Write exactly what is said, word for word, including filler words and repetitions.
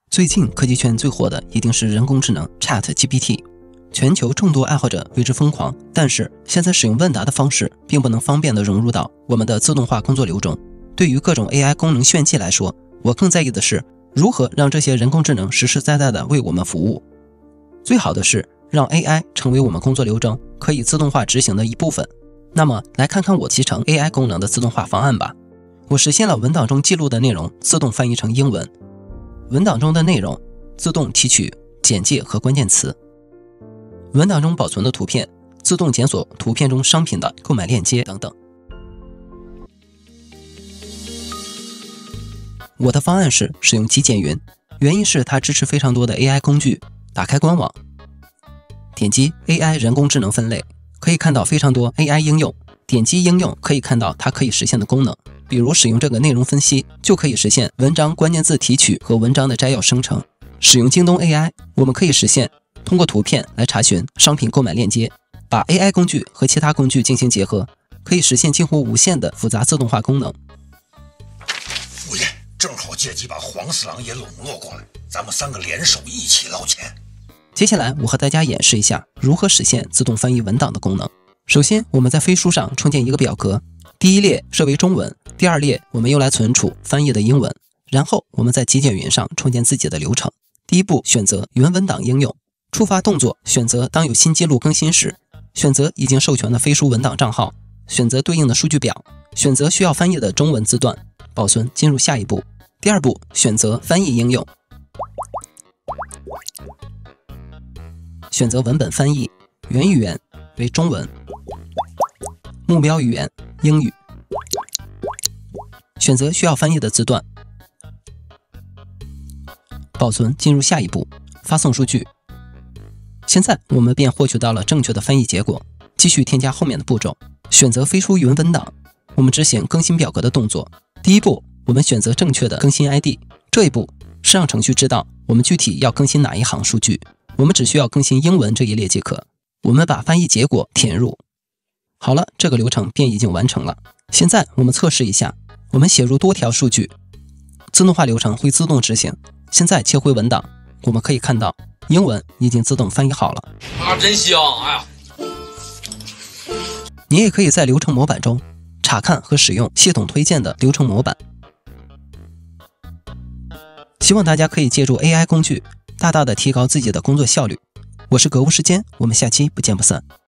最近科技圈最火的一定是人工智能 ChatGPT， 全球众多爱好者为之疯狂。但是现在使用问答的方式并不能方便地融入到我们的自动化工作流中。对于各种 A I 功能炫技来说，我更在意的是如何让这些人工智能实实在在地为我们服务。最好的是让 A I 成为我们工作流中可以自动化执行的一部分。那么来看看我集成 A I 功能的自动化方案吧。我实现了文档中记录的内容自动翻译成英文，文档中的内容自动提取简介和关键词，文档中保存的图片自动检索图片中商品的购买链接等等。我的方案是使用极简云，原因是它支持非常多的 A I 工具。打开官网，点击 A I 人工智能分类，可以看到非常多 A I 应用。点击应用可以看到它可以实现的功能，比如使用这个内容分析就可以实现文章关键字提取和文章的摘要生成。使用京东 A I， 我们可以实现通过图片来查询商品购买链接。把 A I 工具和其他工具进行结合，可以实现近乎无限的复杂自动化功能。 五爷，正好借机把黄四郎也笼络过来，咱们三个联手一起捞钱。 接下来我和大家演示一下如何实现自动翻译文档的功能。首先我们在飞书上创建一个表格，第一列设为中文，第二列我们用来存储翻译的英文。然后我们在极简云上创建自己的流程。第一步，选择原文档应用，触发动作选择当有新记录更新时，选择已经授权的飞书文档账号，选择对应的数据表，选择需要翻译的中文字段，保存进入下一步。第二步，选择翻译应用，选择文本翻译，原语言为中文，目标语言英语，选择需要翻译的字段，保存进入下一步，发送数据。现在我们便获取到了正确的翻译结果。继续添加后面的步骤，选择飞书云文档，我们执行更新表格的动作。第一步，我们选择正确的更新 I D， 这一步是让程序知道我们具体要更新哪一行数据，我们只需要更新英文这一列即可。我们把翻译结果填入。好了，这个流程便已经完成了。现在我们测试一下，我们写入多条数据，自动化流程会自动执行。现在切回文档，我们可以看到英文已经自动翻译好了。 啊，真香！哎呀， 你也可以在流程模板中查看和使用系统推荐的流程模板。希望大家可以借助 A I 工具，大大的提高自己的工作效率。我是格物时间，我们下期不见不散。